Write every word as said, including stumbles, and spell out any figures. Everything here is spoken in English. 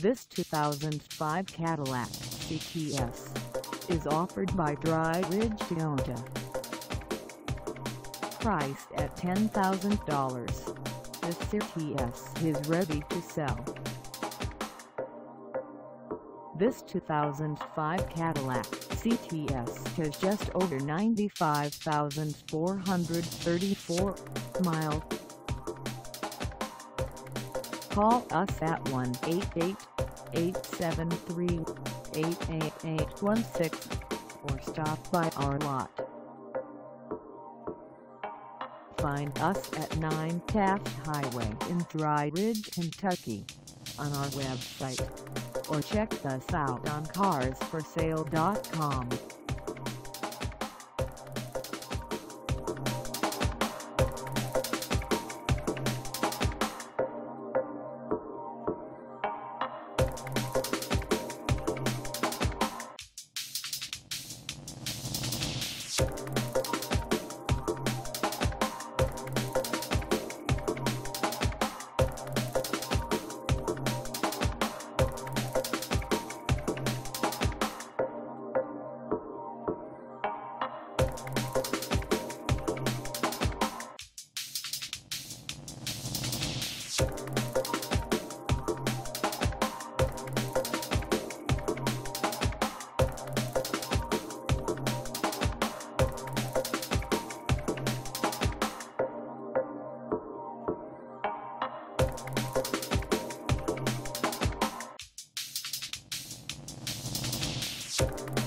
This two thousand five Cadillac C T S is offered by Dry Ridge Toyota. Priced at ten thousand dollars, this C T S is ready to sell. This two thousand five Cadillac C T S has just over ninety-five thousand four hundred thirty-four miles. Call us at one eight eight, eight seven three, eight eight eight one six or stop by our lot. Find us at nine Taft Highway in Dry Ridge, Kentucky on our website, or check us out on cars for sale dot com. You